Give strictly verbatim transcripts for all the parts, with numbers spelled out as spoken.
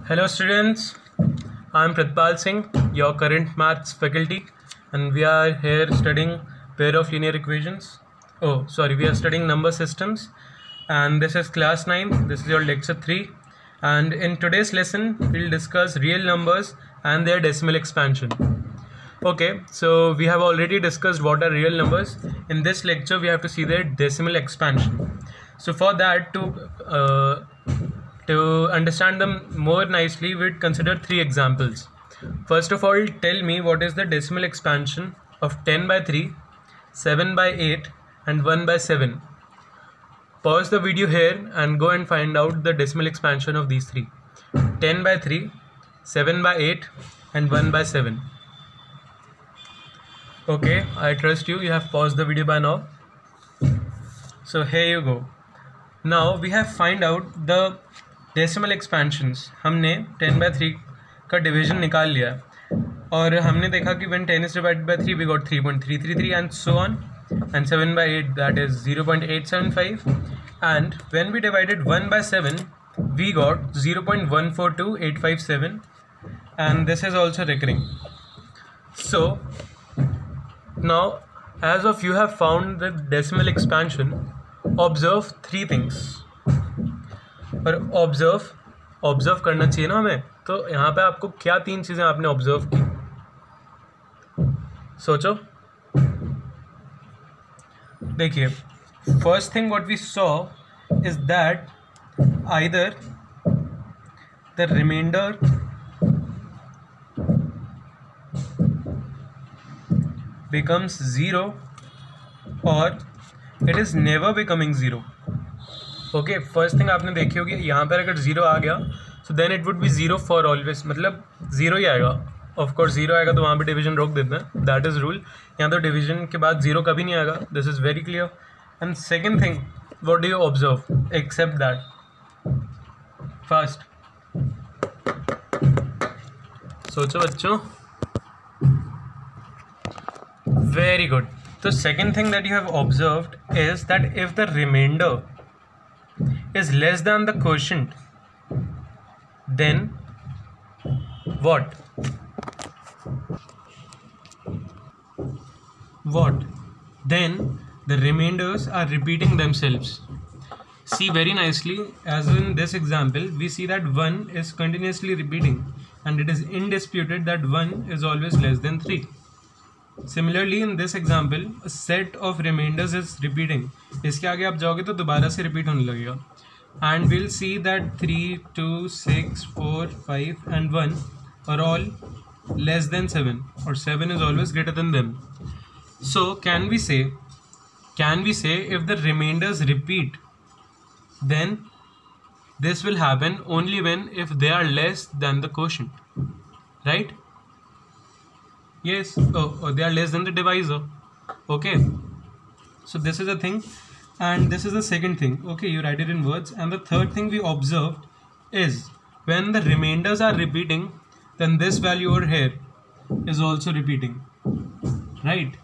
Hello students, I am Pratpal Singh, your current maths faculty, and we are here studying pair of linear equations. Oh, sorry, we are studying number systems, and this is class nine. This is your lecture three, and in today's lesson, we'll discuss real numbers and their decimal expansion. Okay, so we have already discussed what are real numbers. In this lecture, we have to see their decimal expansion. So for that, to uh, To understand them more nicely, we'd consider three examples. First of all, tell me what is the decimal expansion of ten by three, seven by eight and one by seven. Pause the video here and go and find out the decimal expansion of these three. ten by three, seven by eight and one by seven. Okay, I trust you, you have paused the video by now. So here you go. Now we have find out the decimal expansions. हमने ten by three का division निकाल लिया और हमने देखा कि when ten is divided by three we got three point three three three and so on, and seven by eight that is zero point eight seven five, and when we divided one by seven we got zero point one four two eight five seven, and this is also recurring. So now as of you have found the decimal expansion, observe three things. और observe observe करना चाहिए ना हमें, तो यहाँ पे आपको क्या तीन चीज़ें आपने ऑब्जर्व की, सोचो. देखिए, first thing what we saw is that either the remainder becomes zero और it is never becoming zero. Okay, first thing आपने देखी होगी, यहाँ पर अगर जीरो आ गया so then it would be zero for always, मतलब जीरो ही आएगा. ऑफ कोर्स जीरो आएगा तो वहाँ पे डिवीजन रोक देते हैं, दैट इज़ रूल. यहाँ तो डिवीजन के बाद जीरो कभी नहीं आएगा, this is very clear. And second thing, what do you observe except that? First सोचो बच्चों, वेरी गुड. तो second thing that you have observed is that if the remainder is less than the quotient, then what what then the remainders are repeating themselves. See very nicely, as in this example we see that one is continuously repeating and it is indisputed that one is always less than three. Similarly in this example a set of remainders is repeating. इसके आगे आप जाओगे तो दोबारा से repeat होने लगेगा, and we'll see that three, two, six, four, five and one are all less than seven, or seven is always greater than them. So can we say can we say if the remainders repeat, then this will happen only when if they are less than the quotient, right? Yes. Oh, oh, they are less than the divisor. Okay, so this is a thing, and this is the second thing. Okay, you write it in words. And the third thing we observed is when the remainders are repeating, then this value over here is also repeating, right?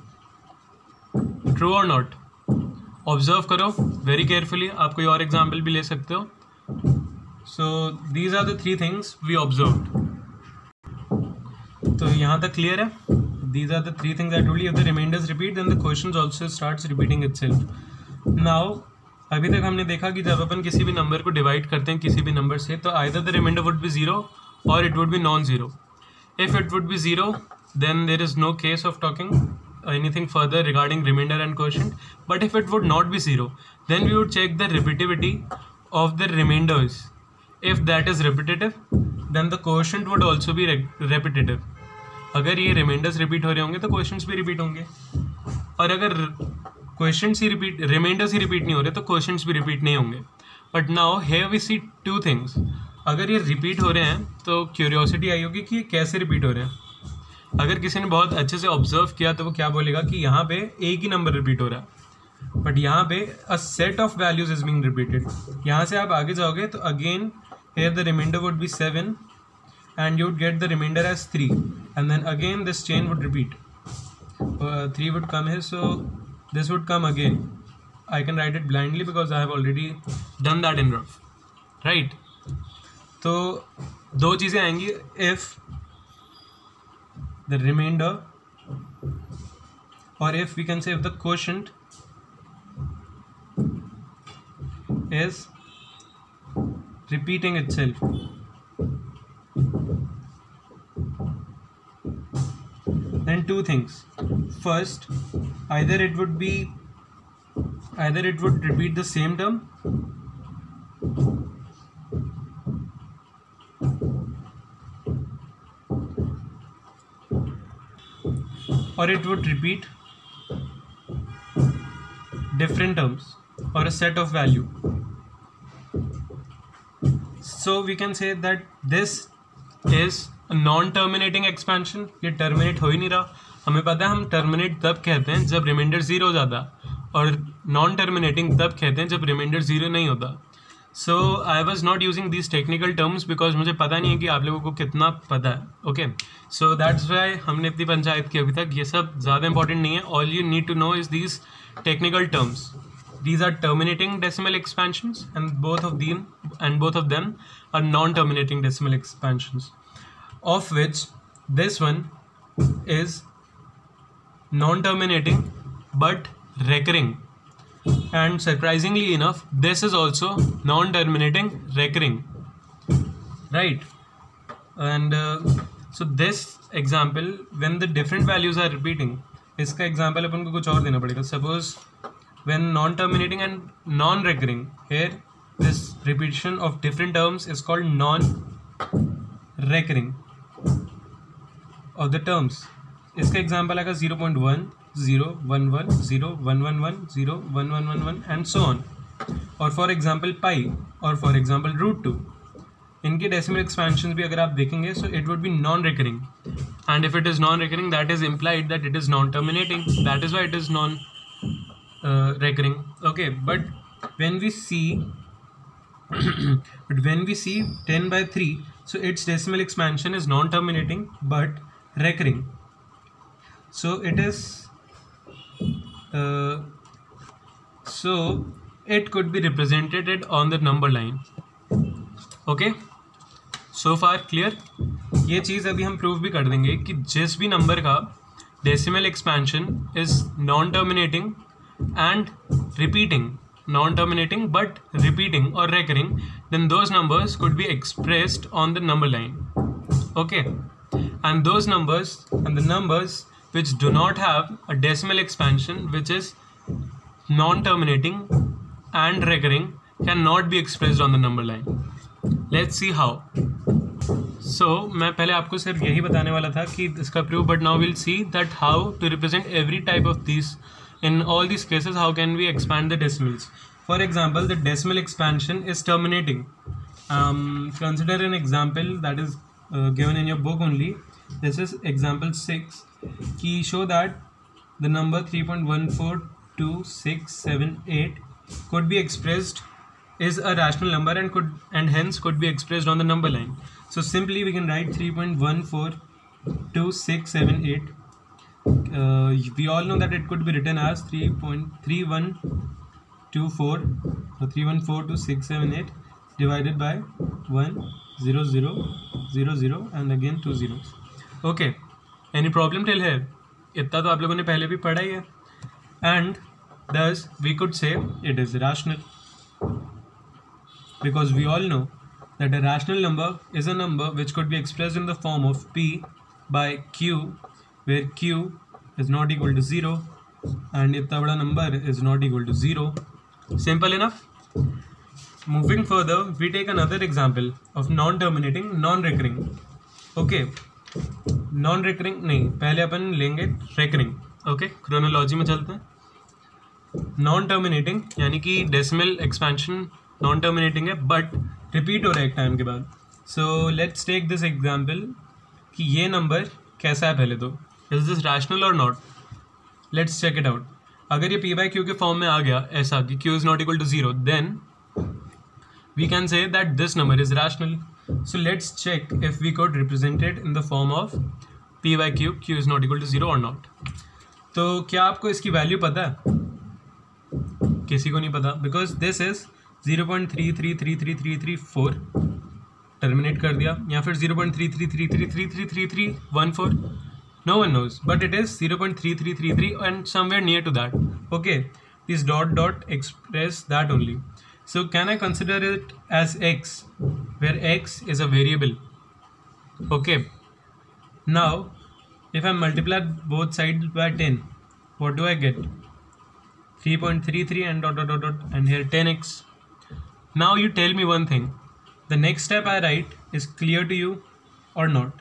True or not? Observe करो very carefully. आप कोई और example भी ले सकते हो. So these are the three things we observed. तो यहाँ तक क्लियर है? These are the three things I told you. If the remainders repeat, then the quotient also starts repeating itself. Now, अभी तक हमने देखा कि जब अपन किसी भी नंबर को डिवाइड करते हैं किसी भी नंबर से, तो either the remainder would be zero or it would be non-zero. If it would be zero, then there is no case of talking anything further regarding remainder and quotient. But if it would not be zero, then we would check the repetitivity of the remainders. If that is repetitive, then the quotient would also be repetitive. अगर ये reminders repeat हो रहे होंगे तो quotients भी repeat होंगे, और अगर क्वेश्चंस ही रिपीट रिमाइंडर्स ही रिपीट नहीं हो रहे तो क्वेश्चंस भी रिपीट नहीं होंगे. But now here we see two things. अगर ये रिपीट हो रहे हैं तो क्यूरियोसिटी आई होगी कि ये कैसे रिपीट हो रहे हैं. अगर किसी ने बहुत अच्छे से ऑब्जर्व किया तो वो क्या बोलेगा कि यहाँ पे एक ही नंबर रिपीट हो रहा है, बट यहाँ पे a set of values is being repeated. यहाँ से आप आगे जाओगे तो again here the remainder would be seven and you would get the remainder as three, and then again this chain would repeat. uh, three would come here, so this would come again. I can write it blindly because I have already done that in rough, right? तो दो चीज़ें आएंगी, if the remainder और if we can say if the quotient is repeating itself. Then two things. First, either it would be either it would repeat the same term or it would repeat different terms or a set of value. So we can say that this is a non-terminating expansion. ये terminate हो ही नहीं रहा. हमें पता है हम terminate तब कहते हैं जब remainder zero हो जाता और non-terminating तब कहते हैं जब remainder zero नहीं होता. So I was not using these technical terms because मुझे पता नहीं है कि आप लोगों को कितना पता है. Okay, so that's why हमने अपनी पंचायत की अभी तक ये सब ज़्यादा important नहीं है. All you need to know is these technical terms. These are terminating decimal expansions, and both of them and both of them are non-terminating decimal expansions, of which this one is non-terminating but recurring, and surprisingly enough this is also non-terminating recurring, right? And uh, so this example, when the different values are repeating, इसका example अपन को कुछ और देना पड़ेगा. Suppose when non-terminating and non-recurring, here this repetition of different terms is called non-recurring of the terms. इसका example आएगा zero point one, zero, one one, zero, one one one, zero, one one one one and so on. और for example pi और for example root two, इनके decimal expansions भी अगर आप देखेंगे so it would be non-recurring, and if it is non-recurring that is implied that it is non-terminating, that is why it is non Uh, recurring. Okay, but when we see but when we see ten by three, so its decimal expansion is non-terminating but recurring, so it is uh, so it could be represented on the number line. Okay, so far clear? ये चीज़ अभी हम prove भी कर देंगे कि जिस भी number का decimal expansion is non-terminating and repeating, non-terminating but repeating or recurring, then those numbers could be expressed on the number line. Okay, and those numbers and the numbers which do not have a decimal expansion which is non-terminating and recurring cannot be expressed on the number line. Let's see how. So मैं पहले आपको सिर्फ यही बताने वाला था कि इसका proof, but now we'll see that how to represent every type of these. In all these cases, how can we expand the decimals? For example, the decimal expansion is terminating. Um, consider an example that is uh, given in your book only. This is example six. Ki show that the number three point one four two six seven eight could be expressed, is a rational number and could and hence could be expressed on the number line. So simply we can write three point one four two six seven eight. Uh, we all know that it could be written as three point three one two four or three one four two six seven eight divided by one zero zero zero zero and again two zeros. Okay, any problem till here? इतना तो आप लोगों ने पहले भी पढ़ा ही है. And thus we could say it is rational, because we all know that a rational number is a number which could be expressed in the form of p by q, where q is not equal to zero and इतना बड़ा number is not equal to zero. Simple enough. Moving further, we take another example of non-terminating, non-recurring. Okay, non-recurring नहीं, पहले अपन लेंगे recurring. Okay, chronology में चलते हैं. Non-terminating यानी कि decimal expansion non-terminating है but repeat हो रहा है एक टाइम के बाद. So let's take this example कि ये number कैसा है पहले तो. Is this rational or not? Let's check it out. अगर ये p by q के फॉर्म में आ गया ऐसा कि q is not equal to zero, then we can say that this number is rational. So let's check if we could represent it in the form of p by q, q is not equal to zero or not. तो क्या आपको इसकी value पता है? किसी को नहीं पता, because this is zero point three three three three three three four terminate कर दिया, या फिर zero point three three three three three three three three one four, no one knows, but it is zero point three three three three and somewhere near to that. Okay, this dot dot express that only. So can I consider it as x, where x is a variable? Okay, now if I multiply both sides by ten, what do I get? three point three three and dot dot dot dot, and here ten x. Now you tell me one thing, the next step I write is clear to you or not?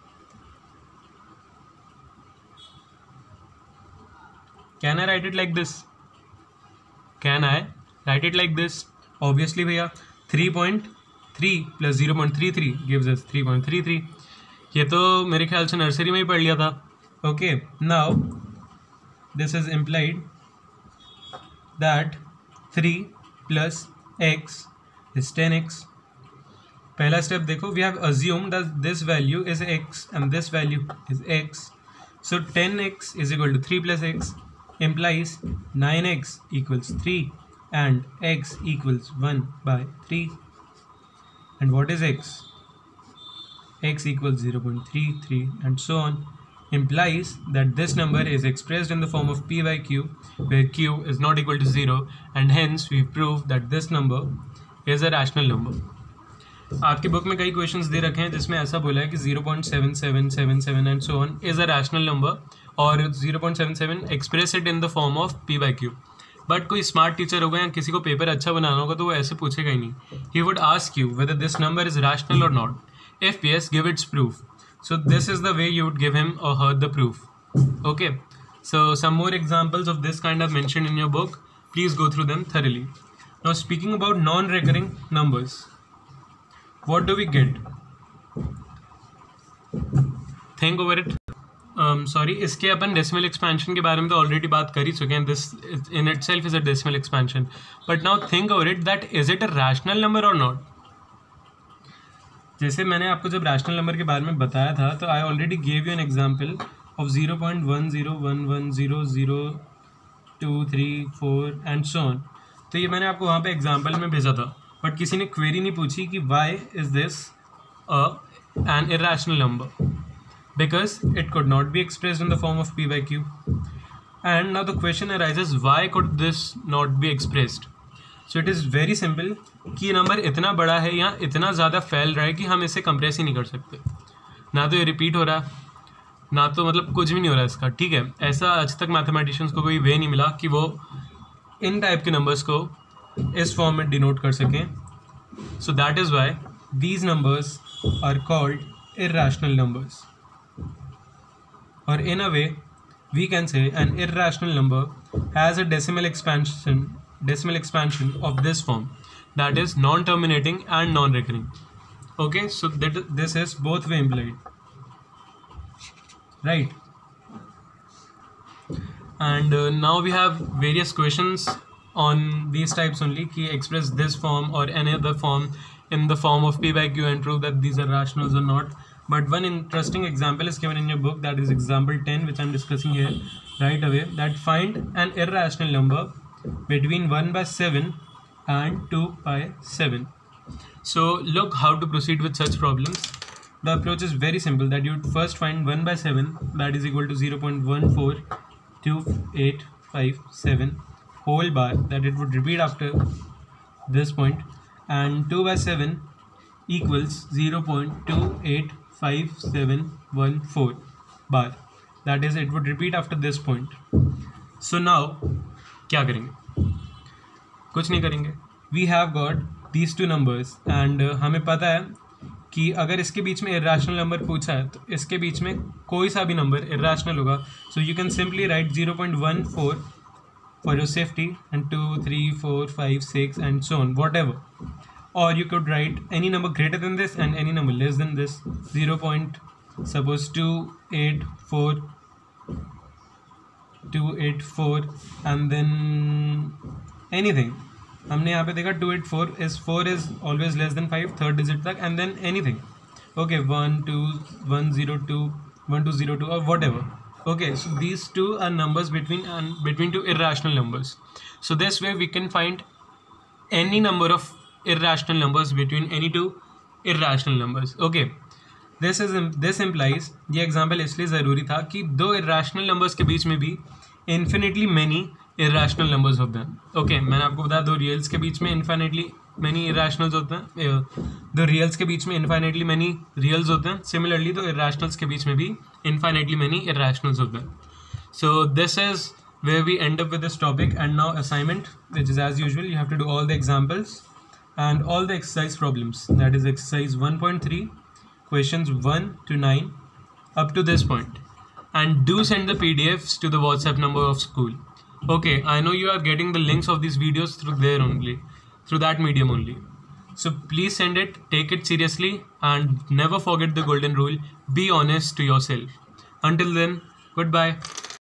Can I write it like this? Can I write it like this? Obviously भैया, three point three plus zero point three three gives us three point three three. ये तो मेरे ख्याल से nursery में ही पढ़ लिया था. Okay, now this is implied that three plus x is ten x. पहला स्टेप देखो, we have assumed that this value is x and this value is x. So ten x is equal to three plus x implies nine x equals three and x equals one by three. And what is x? X equals zero point three three and so on, implies that this number is expressed in the form of p by q, where q is not equal to zero, and hence we prove that this number is a rational number. आपकी book में कई questions दे रखे हैं जिसमें ऐसा बोला है कि zero point seven seven seven seven and so on is a rational number, और zero point seven seven express it in the form of p by q. But कोई स्मार्ट टीचर होगा या किसी को पेपर अच्छा बनाना होगा तो वो ऐसे पूछेगा ही नहीं. He would ask you whether this number is rational और not. If yes, give its proof. So this is the way you would give him और her the proof. Okay, so some more examples of this kind of mention in your book. Please go through them thoroughly. Now speaking about non recurring numbers, what do we get? Think over it. um, sorry, इसके अपन decimal expansion के बारे में तो already बात कर ही चुके हैं. This in itself is a decimal expansion. But now think over it, that is it a rational number और नॉट. जैसे मैंने आपको जब रैशनल नंबर के बारे में बताया था तो I already gave you an example of zero point one zero one one zero zero two three four and so on. तो ये मैंने आपको वहाँ पे एग्जाम्पल में भेजा था, बट किसी ने क्वेरी नहीं पूछी कि why is this an irrational number, because it could not be expressed in the form of p by q. And now the question arises, why could this not be expressed? So it is very simple कि number इतना बड़ा है या इतना ज़्यादा फैल रहा है कि हम इसे कंप्रेस ही नहीं कर सकते. ना तो ये रिपीट हो रहा है, ना तो मतलब कुछ भी नहीं हो रहा है इसका. ठीक है, ऐसा आज तक मैथमेटिशियंस को कोई वे नहीं मिला कि वो इन टाइप के नंबर्स को इस फॉर्म में डिनोट कर सकें. So that is why these numbers are called irrational numbers. और in a way we can say an irrational number has a decimal expansion decimal expansion of this form, that is non-terminating and non-recurring. Okay, so that this is both way implied, right? And uh, now we have various questions on these types only, ki express this form or any other form in the form of p by q and prove that these are rationals or not. But one interesting example is given in your book, that is example ten, which I am discussing here right away, that find an irrational number between one by seven and two by seven. So look how to proceed with such problems. The approach is very simple, that you would first find one by seven, that is equal to zero point one four two eight five seven whole bar, that it would repeat after this point, and two by seven equals zero point two eight five seven one four bar, that is it would repeat after this point. So now क्या करेंगे? कुछ नहीं करेंगे. We have got these two numbers and हमें पता है कि अगर इसके बीच में इरेशनल नंबर पूछा है तो इसके बीच में कोई सा भी नंबर इरेशनल होगा. So you can simply write zero point one four for your safety and two three four five six and so on, whatever. और you could write any number greater than this and any number less than this. Zero point suppose two eight four two eight four and then anything. हमने यहाँ पे देखा two eight four is four is always less than five third digit तक, and then anything. Okay, one two one zero two one two zero two और whatever. Okay, so these two are numbers between between two irrational numbers. So this way we can find any number of irrational numbers between any two irrational numbers. Okay, this is this implies, ये example इसलिए ज़रूरी था कि दो irrational numbers के बीच में भी infinitely many irrational numbers होते हैं. Okay, मैंने आपको बताया दो reals के बीच में infinitely many irrationals होते हैं, दो reals के बीच में infinitely many reals होते हैं. Similarly दो irrationals के बीच में भी infinitely many irrationals होते हैं. So this is where we end up with this topic. And now assignment, which is as usual, you have to do all the examples and all the exercise problems. That is exercise one point three, questions one to nine up to this point. And do send the P D Fs to the WhatsApp number of school. Okay, I know you are getting the links of these videos through there only, through that medium only. So please send it, take it seriously, and never forget the golden rule: be honest to yourself. Until then, goodbye.